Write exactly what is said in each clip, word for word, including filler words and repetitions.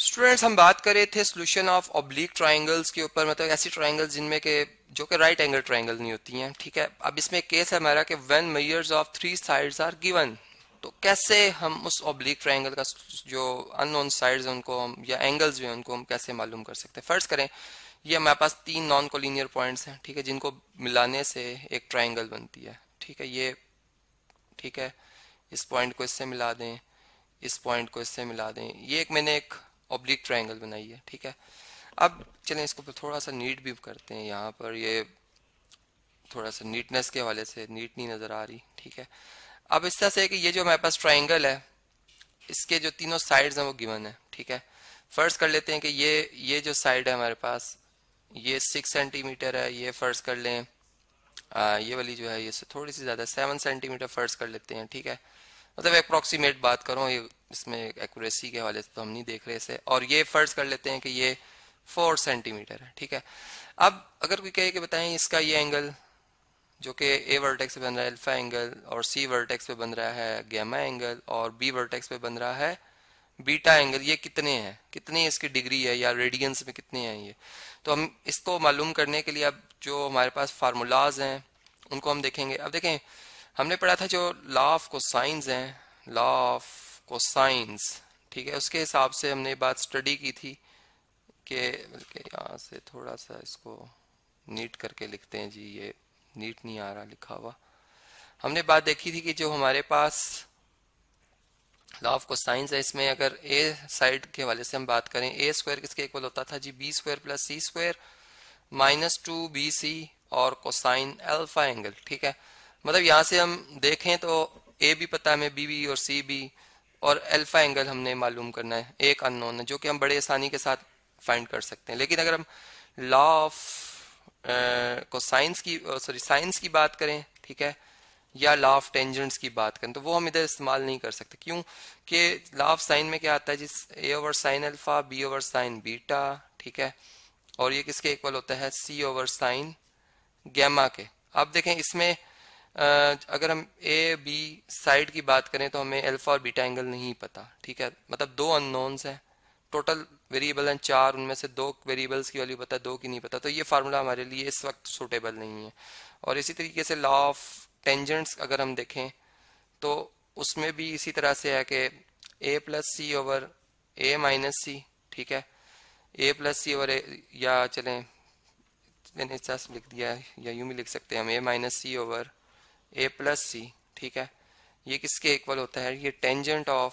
Students हम बात कर रहे थे सोल्यूशन ऑफ ऑब्लिक ट्राइंगल्स के ऊपर, मतलब ऐसी ट्राइंगल्स जिनमें के जो कि राइट एंगल ट्राइंगल नहीं होती हैं, ठीक है। अब इसमें एक केस है हमारा कि when measures of three sides are given, तो कैसे हम उस ऑब्लिक ट्राइंगल का जो अननोन साइड्स हैं उनको हम, या एंगल्स भी हैं उनको हम कैसे मालूम कर सकते हैं। फर्स्ट करें, ये हमारे पास तीन नॉन कोलिनियर पॉइंट्स हैं, ठीक है, जिनको मिलाने से एक ट्राइंगल बनती है, ठीक है। ये ठीक है, इस पॉइंट को इससे मिला दें, इस पॉइंट को इससे मिला दें, ये एक मैंने एक ऑब्लिक ट्रायंगल बनाई है, ठीक है। अब चलें इसको थोड़ा सा नीट भी करते हैं, यहाँ पर ये थोड़ा सा नीटनेस के हवाले से नीट नहीं नज़र आ रही, ठीक है। अब इस तरह से कि ये जो हमारे पास ट्रायंगल है, इसके जो तीनों साइड्स हैं वो गिवन है, ठीक है। फर्स्ट कर लेते हैं कि ये ये जो साइड है हमारे पास, ये सिक्स सेंटीमीटर है, ये फर्स्ट कर लें, आ, ये वाली जो है ये थोड़ी सी ज़्यादा सेवन सेंटीमीटर फर्स्ट कर लेते हैं, ठीक है। मतलब अप्रॉक्सीमेट बात करूँ, ये इसमें एक्यूरेसी के हवाले से तो हम नहीं देख रहे इसे। और ये फर्ज कर लेते हैं कि ये फोर सेंटीमीटर है, ठीक है। अब अगर कोई कहे कि बताएं इसका ये एंगल जो कि ए वर्टेक्स पे बन रहा है अल्फा एंगल, और सी वर्टेक्स पे बन रहा है गैमा एंगल, और बी वर्टेक्स पे बन रहा है बीटा एंगल, ये कितने हैं, कितनी इसकी डिग्री है या रेडियंस में कितने हैं ये, तो हम इसको मालूम करने के लिए अब जो हमारे पास फार्मूलाज हैं उनको हम देखेंगे। अब देखें, हमने पढ़ा था जो लॉ ऑफ कोसाइंस हैं, लॉ ऑफ कोसाइंस, ठीक है, उसके हिसाब से हमने बात स्टडी की थी कि बल्कि यहाँ से थोड़ा सा इसको नीट करके लिखते हैं जी, ये नीट नहीं आ रहा लिखा हुआ। हमने बात देखी थी कि जो हमारे पास लॉ ऑफ कोसाइंस है, इसमें अगर ए साइड के हवाले से हम बात करें, ए स्क्वायर किसके इक्वल होता था जी, B square plus C square minus two B C और कोसाइन अल्फा एंगल, ठीक है। मतलब यहाँ से हम देखें तो ए भी पता है हमें, बी भी और सी भी, और अल्फा एंगल हमने मालूम करना है, एक अननोन है जो कि हम बड़े आसानी के साथ फाइंड कर सकते हैं। लेकिन अगर हम लॉ ऑफ कोसाइंस की सॉरी साइंस की बात करें, ठीक है, या लॉ ऑफ टेंजेंट्स की बात करें, तो वो हम इधर इस्तेमाल नहीं कर सकते। क्यों कि लॉ ऑफ साइन में क्या आता है जिस A over sine alpha, B over sine beta, ठीक है, और ये किसके इक्वल होता है, सी ओवर साइन गैमा के। अब देखें इसमें अगर हम ए बी साइड की बात करें तो हमें अल्फा और बीटा एंगल नहीं पता, ठीक है, मतलब दो अननोन्स हैं, टोटल वेरिएबल हैं चार, उनमें से दो वेरिएबल्स की वैल्यू पता है, दो की नहीं पता, तो ये फार्मूला हमारे लिए इस वक्त सूटेबल नहीं है। और इसी तरीके से लॉ ऑफ टेंजेंट्स अगर हम देखें तो उसमें भी इसी तरह से है कि A plus C over A minus C, ठीक है, ए प्लस सी ओवर ए, या चलें मैंने इस तरह से लिख दिया है, या यूं भी लिख सकते हैं हम, A minus C over A plus C, ठीक है, ये किसके इक्वल होता है, ये tangent of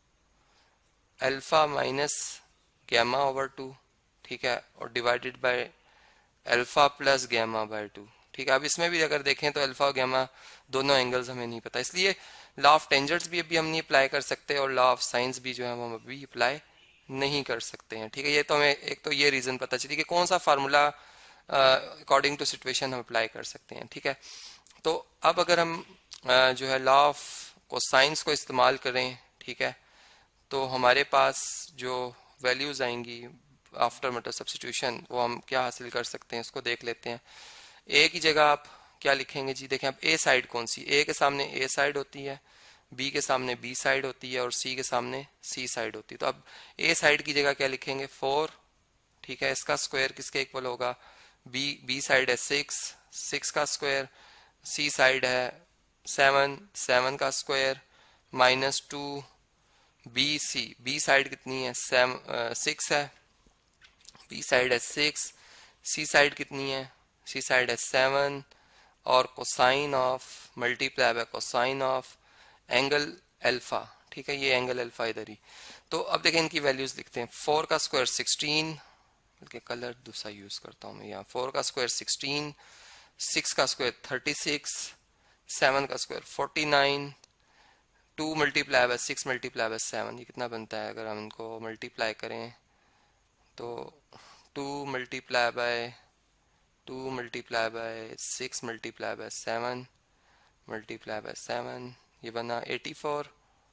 alpha minus gamma over two, ठीक है, और divided by alpha plus gamma by two, ठीक है। अब इसमें भी अगर देखें तो अल्फा और गैमा दोनों एंगल्स हमें नहीं पता, इसलिए लॉ ऑफ टेंजेंट्स भी अभी हम नहीं अप्लाई कर सकते, और लॉ ऑफ साइंस भी जो है हम अभी अप्लाई नहीं कर सकते हैं, ठीक है। ये तो हमें एक तो ये रीजन पता चली कि कौन सा फार्मूला अकॉर्डिंग टू सिचुएशन हम अप्लाई कर सकते हैं, ठीक है। तो अब अगर हम uh, जो है लॉ ऑफ कोसाइंस को इस्तेमाल करें, ठीक है, तो हमारे पास जो वैल्यूज आएंगी आफ्टर मतलब सब्स्टिट्यूशन, वो हम क्या हासिल कर सकते हैं उसको देख लेते हैं। ए की जगह आप क्या लिखेंगे जी, देखें अब ए साइड कौन सी, ए के सामने ए साइड होती है, बी के सामने बी साइड होती है, और सी के सामने सी साइड होती है। तो अब ए साइड की जगह क्या लिखेंगे, फोर, ठीक है, इसका स्क्वायर किसके इक्वल होगा, बी बी साइड है सिक्स, सिक्स का स्क्वायर, सी साइड है सेवन, सेवन का square minus two B C, B side कितनी है, सेवन सिक्स है, बी साइड है सिक्स, सी साइड कितनी है, सी साइड है सेवन, और cosine of multiply by cosine of angle alpha, ठीक है, ये एंगल अल्फा इधर ही। तो अब देखें इनकी वैल्यूज लिखते हैं, फोर का स्क्वायर सिक्सटीन, बल्कि कलर दूसरा यूज करता हूं मैं यहाँ, फोर का स्क्वायर सिक्सटीन, सिक्स का स्क्वायर थर्टी सिक्स, सेवन का square forty nine, two multiply by six multiply by seven, ये कितना बनता है, अगर हम इनको मल्टीप्लाई करें तो two multiply by two multiply by six multiply by seven multiply by seven, ये बना एटी फोर,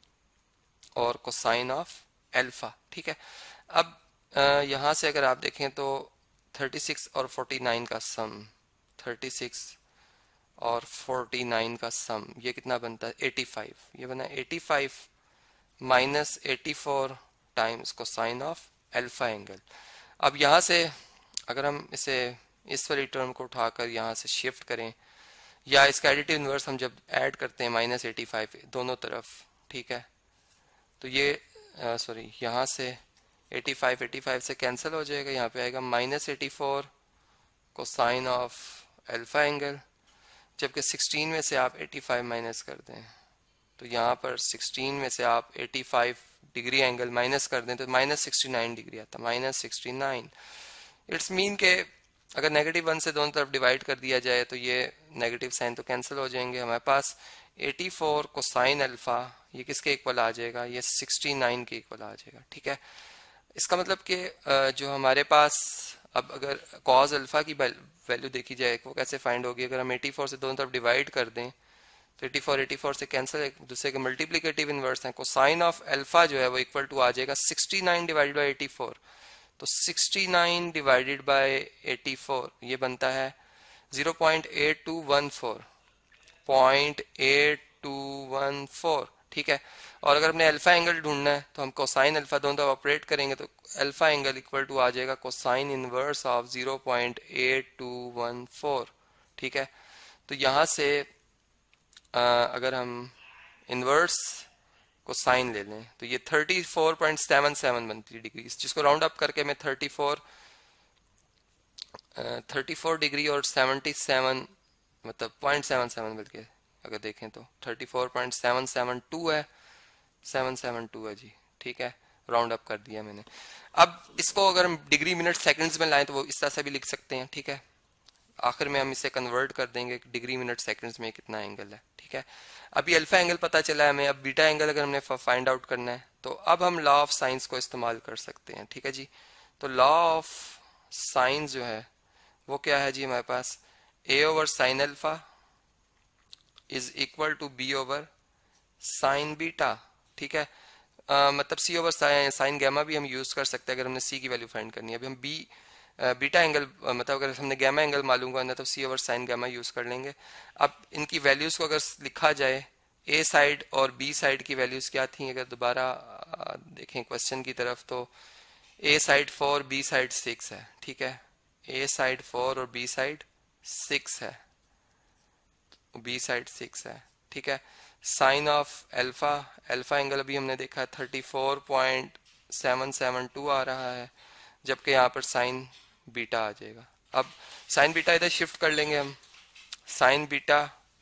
और कोसाइन ऑफ अल्फा, ठीक है। अब यहाँ से अगर आप देखें तो थर्टी सिक्स और फोर्टी नाइन का सम, थर्टी सिक्स और फोर्टी नाइन का सम, ये कितना बनता है एटी फाइव, ये बना eighty five minus eighty four times cosine of alpha angle. अब यहाँ से अगर हम इसे इस वाली टर्म को उठाकर यहाँ से शिफ्ट करें, या इसका एडिटिव इन्वर्स हम जब ऐड करते हैं माइनस एटी फाइव दोनों तरफ, ठीक है, तो ये सॉरी यहाँ से एटी फाइव एटी फाइव से कैंसिल हो जाएगा, यहाँ पे आएगा minus eighty four cosine of alpha angle, जबकि सिक्सटीन में से आप एटी फाइव माइनस कर दें तो यहाँ पर सिक्सटीन में से आप eighty five degree angle minus कर दें तो माइनस सिक्सटी नाइन डिग्री आता है, minus sixty nine. It's mean के अगर नेगेटिव वन से दोनों तरफ डिवाइड कर दिया जाए तो ये नेगेटिव साइन तो कैंसिल हो जाएंगे, हमारे पास एटी फोर कोसाइन अल्फा ये किसके इक्वल आ जाएगा, ये सिक्सटी नाइन के इक्वल आ जाएगा, ठीक है। इसका मतलब कि जो हमारे पास अब अगर कॉज अल्फा की वैल्यू देखी जाए वो कैसे फाइंड होगी, अगर हम एटी फोर से दोनों तरफ डिवाइड कर दें तो एटी फोर एटी फोर से कैंसिल, एक दूसरे के मल्टीप्लिकेटिव इनवर्स है, कोसाइन ऑफ अल्फा जो है वो इक्वल टू आ जाएगा sixty nine divided by eighty four, तो sixty nine divided by eighty four ये बनता है zero point eight two one four, zero point eight two one four, ठीक है। और अगर हमने अल्फा एंगल ढूंढना है तो हम कोसाइन अल्फा दोनों तरफ ऑपरेट करेंगे तो अल्फा एंगल इक्वल टू आ जाएगा cosine inverse of zero point eight two one four, ठीक है। तो यहाँ से आ, अगर हम इनवर्स को साइन ले लें तो ये thirty four point seven seven बनती है डिग्री, जिसको राउंड अप करके मैं thirty four thirty four degree और सेवेंटी सेवन मतलब पॉइंट सेवन सेवन बल्कि अगर देखें तो thirty four point seven seven two है, सेवन सेवन टू है जी, ठीक है, राउंड अप कर दिया मैंने। अब इसको अगर हम डिग्री मिनट सेकंड्स में लाएं तो वो इस तरह से भी लिख सकते हैं, ठीक है। आखिर में हम इसे कन्वर्ट कर देंगे डिग्री मिनट सेकंड्स में कितना एंगल है, ठीक है। अभी अल्फा एंगल पता चला है हमें, अब बीटा एंगल अगर हमने फाइंड आउट करना है तो अब हम लॉ ऑफ साइंस को इस्तेमाल कर सकते हैं, ठीक है जी। तो लॉ ऑफ साइंस जो है वो क्या है जी, हमारे पास A over sine alpha is equal to B over sine beta, ठीक है। आ, मतलब सी ओवर साइन गैमा भी हम यूज कर सकते हैं अगर हमने सी की वैल्यू फाइंड करनी है। अभी हम बी बीटा एंगल मतलब अगर हमने गैमा एंगल मालूम करना तो C over sine gamma use कर लेंगे। अब इनकी वैल्यूज को अगर लिखा जाए ए साइड और बी साइड की वैल्यूज क्या थी, अगर दोबारा देखें क्वेश्चन की तरफ तो A side four B side six है, ठीक है। ए साइड फोर और बी साइड सिक्स है, बी साइड सिक्स है, ठीक है। Sine of alpha alpha angle अभी हमने देखा thirty four point seven seven to आ रहा है, जबकि यहाँ पर साइन बीटा आ जाएगा। अब साइन बीटा इधर शिफ्ट कर लेंगे हम, साइन बीटा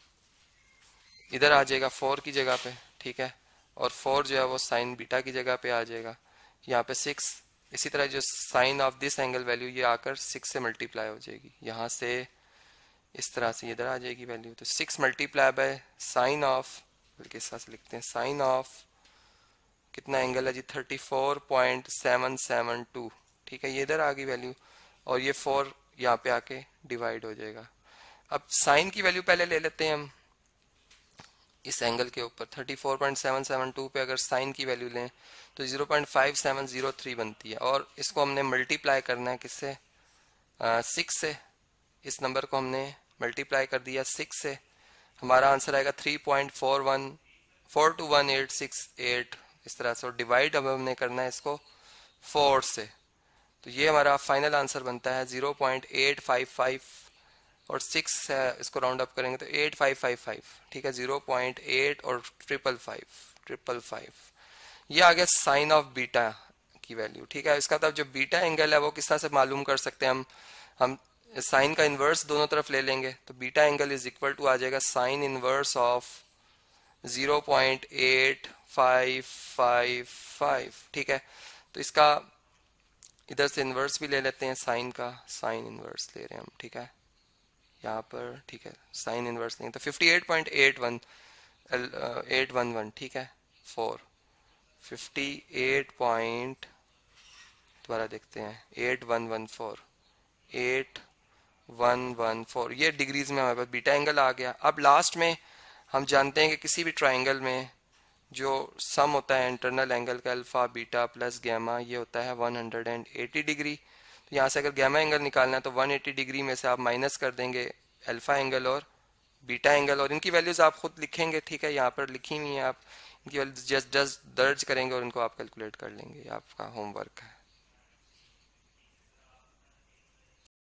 इधर आ जाएगा फोर की जगह पे, ठीक है, और फोर जो है वो साइन बीटा की जगह पे आ जाएगा, यहाँ पे सिक्स। इसी तरह जो sine of this angle value ये आकर सिक्स से मल्टीप्लाई हो जाएगी, यहाँ से इस तरह से इधर आ जाएगी वैल्यू, तो six multiply by sine of, बल्कि इस तरह से लिखते हैं साइन ऑफ कितना एंगल है जी thirty four point seven seven two, ठीक है, ये इधर आ गई वैल्यू और ये फोर यहाँ पे आके डिवाइड हो जाएगा। अब साइन की वैल्यू पहले ले लेते हैं हम इस एंगल के ऊपर, thirty four point seven seven two पे अगर साइन की वैल्यू लें तो zero point five seven zero three बनती है, और इसको हमने मल्टीप्लाई करना है किससे, सिक्स से। इस नंबर को हमने मल्टीप्लाई कर दिया सिक्स से, हमारा आंसर आएगा three point four one four two one eight six eight, इस तरह से। और डिवाइड अब हमने करना है इसको फोर से, तो ये हमारा फाइनल आंसर बनता है zero point eight five five और सिक्स है, इसको राउंड अप करेंगे तो एट फाइव फाइव फाइव, ठीक है, ज़ीरो पॉइंट एट और ट्रिपल फाइव ट्रिपल फाइव, ये आ गया साइन ऑफ बीटा की वैल्यू, ठीक है। इसका मतलब जो बीटा एंगल है वो किस तरह से मालूम कर सकते हैं हम हम साइन का इन्वर्स दोनों तरफ ले लेंगे तो beta angle is equal to आ जाएगा sine inverse of zero point eight five five five, ठीक है। तो इसका इधर से इन्वर्स भी ले लेते हैं साइन का, साइन इनवर्स ले रहे हैं हम, ठीक है, यहाँ पर, ठीक है, साइन इनवर्स लेंगे तो fifty eight point eight one eight one one, ठीक है, फोर फिफ्टी एट पॉइंट दोबारा देखते हैं eight one one four eight one one four, ये डिग्रीज में हमारे पास बीटा एंगल आ गया। अब लास्ट में हम जानते हैं कि किसी भी ट्राइंगल में जो सम होता है इंटरनल एंगल का अल्फा बीटा प्लस गैमा ये होता है वन हंड्रेड एटी डिग्री। तो यहाँ से अगर गैमा एंगल निकालना है तो वन एटी डिग्री में से आप माइनस कर देंगे अल्फा एंगल और बीटा एंगल, और इनकी वैल्यूज आप खुद लिखेंगे, ठीक है, यहाँ पर लिखी हुई है, आप इनकी वैल्यूज जस्ट जस्ट दर्ज करेंगे और इनको आप कैलकुलेट कर लेंगे, ये आपका होमवर्क है।